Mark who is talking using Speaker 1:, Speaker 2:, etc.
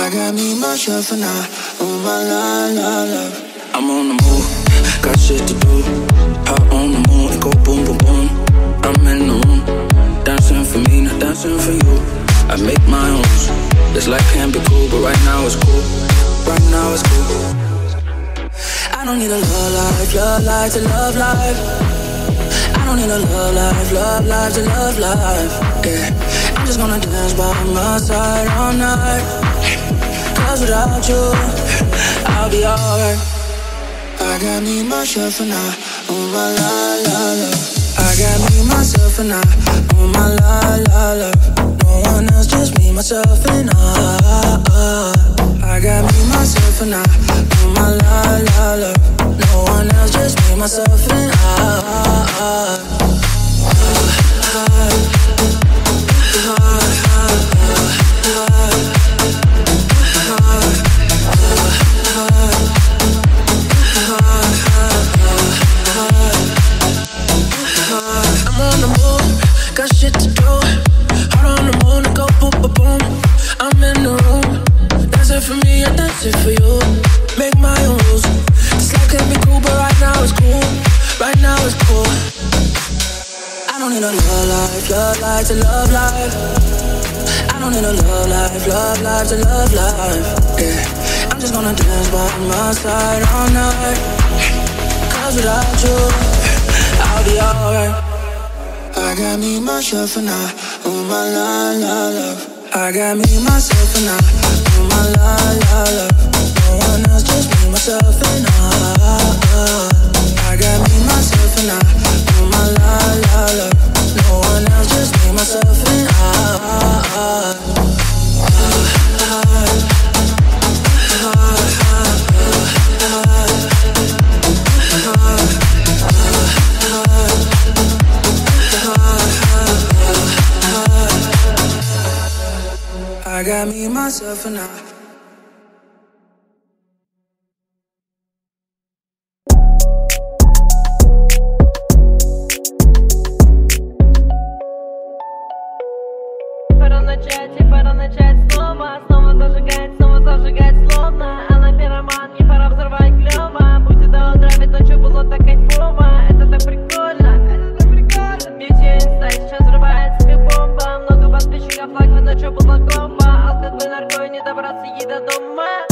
Speaker 1: got me, myself, and I. Oh my love.
Speaker 2: I'm on the move, got shit to do. Hot on the moon, it go boom, boom, boom. I'm in the room, dancing for me, not dancing for you. I make my own. This life can be cool, but right now it's cool. Right now it's cool. I don't need a love life to love life. I don't need a love life to love life. Yeah, I'm just gonna dance by my side all night. Cause without you, I'll be alright.
Speaker 1: I got me, myself, and I. Oh my love.
Speaker 2: I got me, myself, and I. Oh my love. No one else, just me, myself, and I. I got me, myself, and I. Oh my love. No one else, just me, myself, and I. I'm on the move, got shit to do. Hard on the moon and go boom, boom, boom. I'm in the room, dancing for me and dancing for you. Make my own rules. This life can be cool, but right now it's cool. Right now it's cool. I don't need a love life to love life. I don't need a love life to love life. Yeah, I'm just gonna dance by my side all night. Cause without you, I'll be alright.
Speaker 1: I got me, myself, and I. Oh my love.
Speaker 2: I got me, myself, and I. Oh my love. No one else, just me, myself, and I. I got me, myself, and I. Oh my love. No one else, just me, myself, and I. I got me, myself, and I.
Speaker 3: Пора начать снова. Снова зажигать словно. Она пироман, не пора взорвать клёво. Будет до утра, ведь ночью было так кайфово. Это так прикольно. Бьюти инста сейчас взрывается как бомба. Много подписчиков, лайк, ведь ночью было комбо. Алкоголь, наркой, не добраться ей до дома.